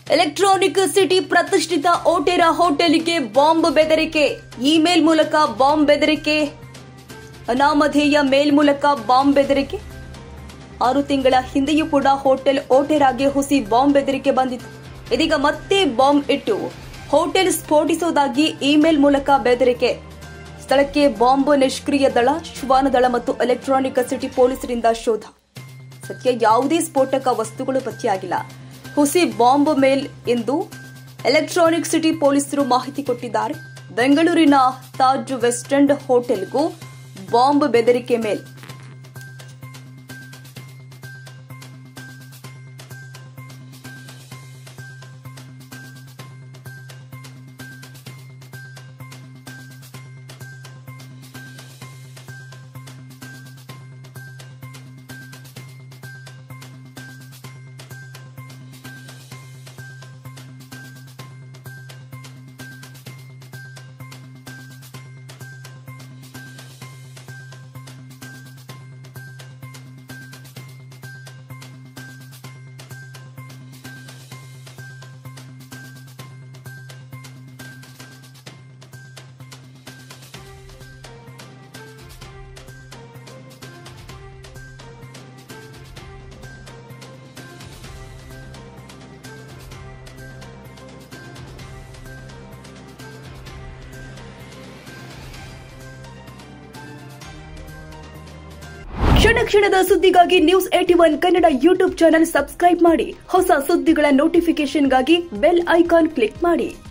Electronic city ಪ್ರತಿಷ್ಠಿತ ಓಟೆರಾ ಹೋಟೆಲ್ಗೆ bomb ಬೆದರಿಕೆ, ಇಮೇಲ್ ಮೂಲಕ ಬಾಂಬ್ ಬೆದರಿಕೆ, ಅನಾಮಧೇಯ ಮೇಲ್ ಮೂಲಕ ಬಾಂಬ್ ಬೆದರಿಕೆ. 6 ತಿಂಗಳ ಹಿಂದೆಯೂ ಕೂಡ ಹೋಟೆಲ್ ಓಟೆರಾಗೆ ಹುಸಿ ಬಾಂಬ್ ಬೆದರಿಕೆ ಬಂದಿತ್ತು. ಇದೀಗ ಮತ್ತೆ ಬಾಂಬ್ ಇಟ್ಟು ಹೋಟೆಲ್ ಸ್ಫೋಟಿಸುವುದಾಗಿ ಇಮೇಲ್ ಮೂಲಕ ಬೆದರಿಕೆ. ಸ್ಥಳಕ್ಕೆ ಬಾಂಬ್ ನಿಷ್ಕ್ರಿಯ ದಳ, ಶ್ವಾನದಳ ಮತ್ತು ಎಲೆಕ್ಟ್ರಾನಿಕ್ ಸಿಟಿ ಪೊಲೀಸರಿಂದ ಶೋಧ. ಸದ್ಯ ಯಾವುದೇ ಸ್ಫೋಟಕ ವಸ್ತುಗಳು ಪತ್ತೆಯಾಗಿಲ್ಲ. ಹುಸಿ ಬಾಂಬ್ ಮೇಲ್ ಎಂದು ಎಲೆಕ್ಟ್ರಾನಿಕ್ ಸಿಟಿ ಪೊಲೀಸರು ಮಾಹಿತಿ ಕೊಟ್ಟಿದ್ದಾರೆ. ಬೆಂಗಳೂರಿನ ತಾಜ್ ವೆಸ್ಟ್ ಎಂಡ್ ಹೋಟೆಲ್ಗೂ ಬಾಂಬ್ ಬೆದರಿಕೆ ಮೇಲ್. ಕ್ಷಣ ಕ್ಷಣದ ಸುದ್ದಿಗಾಗಿ News81 Kannada YouTube channel subscribe ಮಾಡಿ. ಹೊಸ ಸುದ್ದಿಗಳ ನೋಟಿಫಿಕೇಶನ್ಗಾಗಿ ಬೆಲ್ ಐಕಾನ್ ಕ್ಲಿಕ್ ಮಾಡಿ.